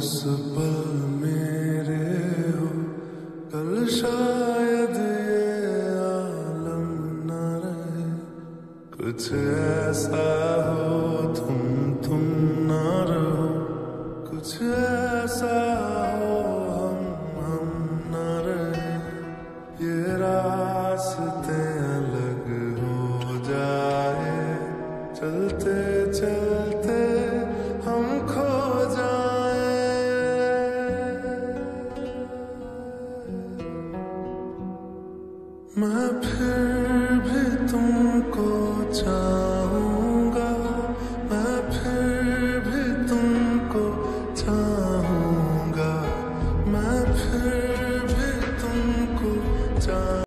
इस पल मेरे हो, कल शायद ये आलम न रहे। कुछ ऐसा हो तुम न रहो, कुछ ऐसा हो हम न रहे। ये रास्ते अलग हो जाए, चलते चलते हम खो जाए। मैं फिर भी तुमको चाहूंगा, मैं फिर भी तुमको चाहूंगा, मैं फिर भी तुमको चाहूंगा।